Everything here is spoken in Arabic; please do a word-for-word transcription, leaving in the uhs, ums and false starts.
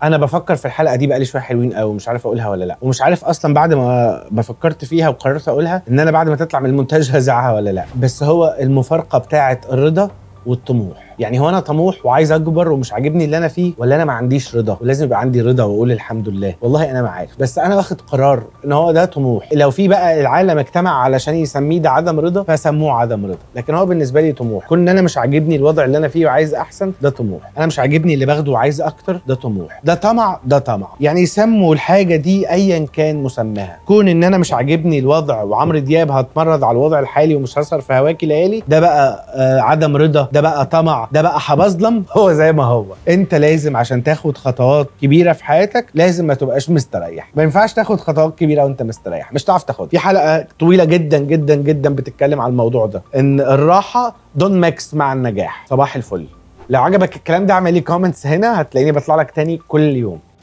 انا بفكر في الحلقه دي بقالي شويه حلوين قوي، مش عارف اقولها ولا لا، ومش عارف اصلا بعد ما ما فكرت فيها وقررت اقولها ان انا بعد ما تطلع من المونتاج هزعها ولا لا. بس هو المفارقه بتاعه الرضا والطموح. يعني هو انا طموح وعايز اكبر ومش عاجبني اللي انا فيه، ولا انا ما عنديش رضا ولازم يبقى عندي رضا واقول الحمد لله؟ والله انا ما عارف، بس انا واخد قرار ان هو ده طموح. لو في بقى العالم اجتمع علشان يسميه ده عدم رضا فسموه عدم رضا، لكن هو بالنسبه لي طموح. كون ان انا مش عاجبني الوضع اللي انا فيه وعايز احسن، ده طموح. انا مش عاجبني اللي باخده وعايز اكتر، ده طموح. ده طمع، ده طمع. يعني يسموا الحاجه دي ايا كان مسماها. كون ان انا مش عاجبني الوضع وعمرو دياب هتمرد على الوضع الحالي ومش هسهر في هواكي ليالي، ده بقى آه عدم رضا، ده بقى طمع، ده بقى حبظلم. هو زي ما هو. انت لازم عشان تاخد خطوات كبيره في حياتك لازم ما تبقاش مستريح. ما ينفعش تاخد خطوات كبيره وانت مستريح، مش هتعرف تاخد. في حلقه طويله جدا جدا جدا بتتكلم على الموضوع ده، ان الراحه دون ميكس مع النجاح. صباح الفل. لو عجبك الكلام ده اعمل لي كومنتس هنا، هتلاقيني بطلع لك تاني كل يوم.